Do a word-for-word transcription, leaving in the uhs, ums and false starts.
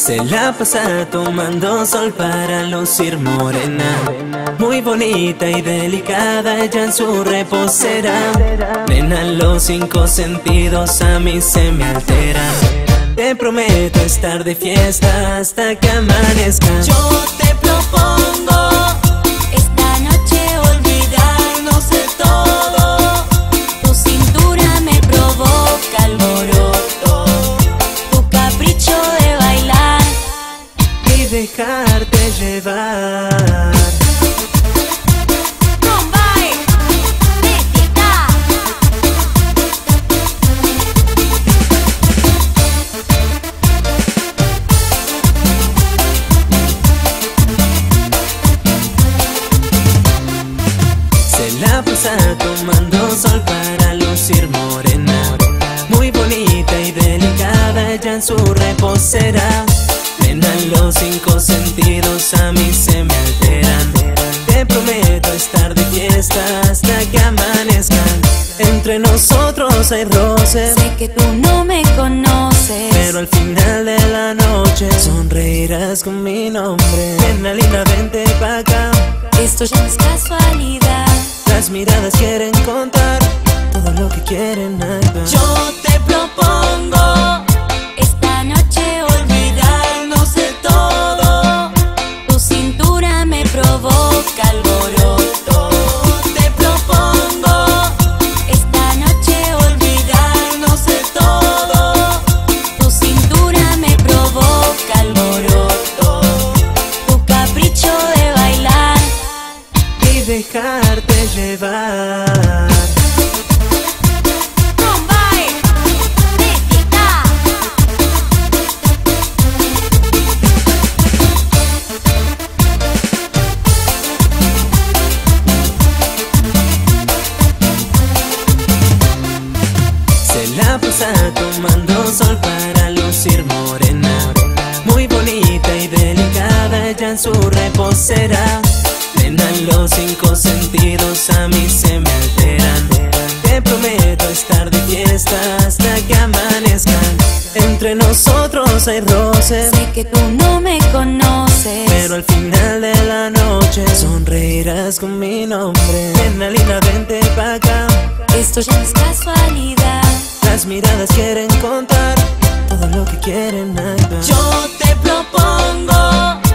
Se la pasa tomando sol para lucir morena, muy bonita y delicada ella en su reposera. Nena, los cinco sentidos a mí se me alteran. Te prometo estar de fiesta hasta que amanezca. Yo te propongo esta noche olvidarnos de todo. Tu cintura me provoca alboroto, tu capricho de bailar y dejarte llevar. La pasa tomando sol para lucir morena, muy bonita y delicada ella en su reposera. Nena, los cinco sentidos a mí se me alteran. Te prometo estar de fiesta hasta que amanezcan. Entre nosotros hay roces, sé que tú no me conoces, pero al final de la noche sonreirás con mi nombre. Nena linda, vente pa' acá, esto ya no es casualidad. Las miradas quieren contar todo lo que quieren hallar. Yo te propongo esta noche olvidarnos de todo. Tu cintura me provoca alboroto. Te propongo esta noche olvidarnos de todo. Tu cintura me provoca alboroto, tu capricho de bailar y dejarte llevar. Se la pasa tomando sol para lucir morena, muy bonita y delicada ella en su reposera. Nena, los cinco sentidos a mí se me alteran. Te prometo estar de fiesta hasta que amanezcan. Entre nosotros hay roces, sé que tú no me conoces, pero al final de la noche sonreirás con mi nombre. Nena linda, vente pa' acá, esto ya no es casualidad. Las miradas quieren contar todo lo que quieren hallar. Yo te propongo